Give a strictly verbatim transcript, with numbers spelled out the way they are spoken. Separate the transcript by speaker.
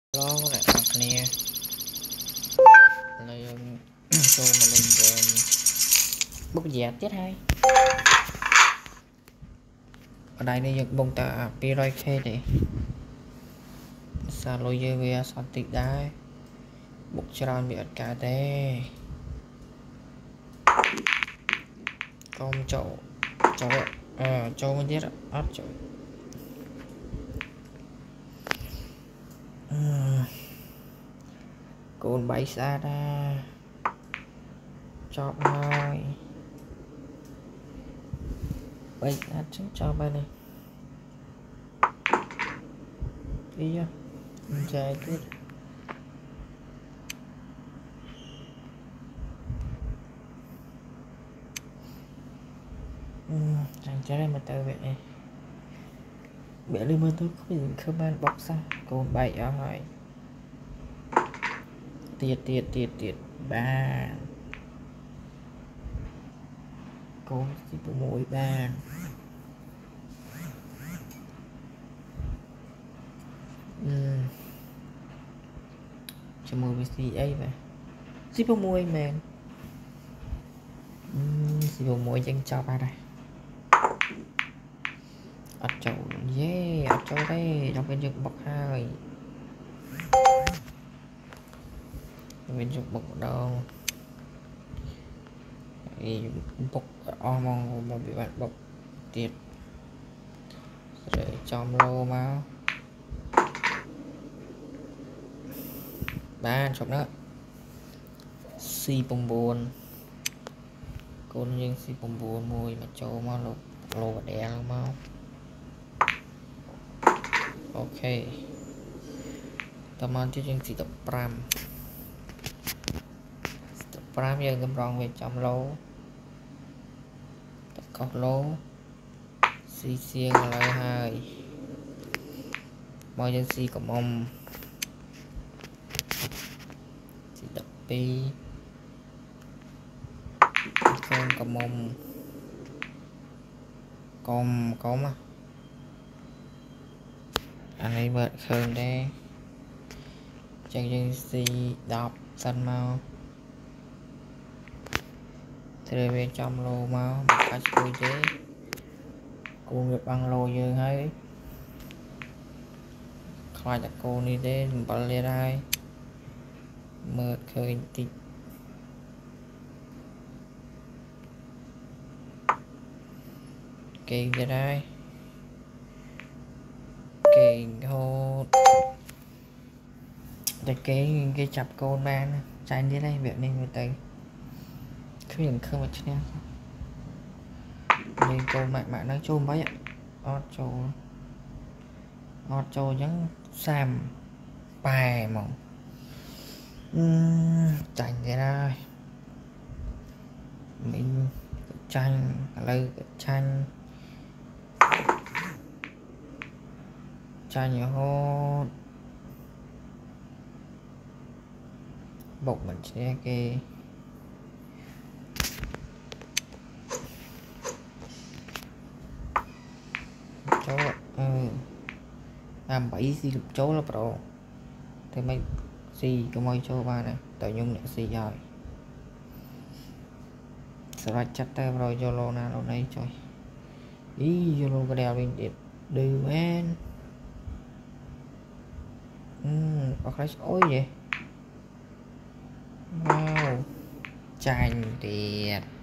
Speaker 1: Lo lại mặt nè lên show mà lên về bút dẹp chết hay ở đây đi giật bông tạ piroi khe thì sao lôi dơ về sao tịch đá bút tròn bị ật cả thế con chậu chậu ờ chậu mới biết ớt chậu cồn bay xa ra chọn thôi bay ra trước cho bay này đi chưa chạy tiếp chẳng trái đây mà tao vậy bẻ lên mưa tôi không nhìn không ban bọc xa cồn bay ở hỏi tiệt tiệt tiệt tiệt ba cô chỉ có mỗi ba uhm. cho mùi với gì ấy vậy chỉ có mùi mềm chỉ có mùi chân cho ba đây ở chỗ yeah ở chỗ đây trong bên dựng bọc hai bên dựng bọc đâu bọc o mong một bị bạn bọc tiệt rồi trong lô máu ba chụp nữa si bông buồn con nhưng si bông buồn mùi mà cho máu lô lô và đè luôn máu ok tầm ăn chứ chương trình tập pram tập pram giờ cầm rong về trong lô tập cọc lô si xiên lại hai mọi dân si của mông si tập pi con của mông con có mà anh ấy vợt khơi đây chân dân si đọc sân mau thì bên trong lô mau cách quy chế cô nghiệp băng lô dương ấy khỏi đặt cô đi đến bỏ lên đây mượt khơi tịch kì ra đây kì hô để cái cái chập côn ban chạy đi đây việc nên người tây không những không phải nha nên cô mạng mạng nói chung mấy ạ ót châu ót châu nhắn sam bài mỏng chành thế đây mình tranh lời tranh tranh nhiều hô bột mình sẽ kê chỗ ừ. làm bảy gì được chỗ là pro thì mấy gì có môi cho ba này tự nhung được gì rồi sẽ ra chắc tay rồi vô lô nào lâu nay trời ý vô lô có đèo lên đẹp đưa men ừm có cái ối vậy wow chanh đẹp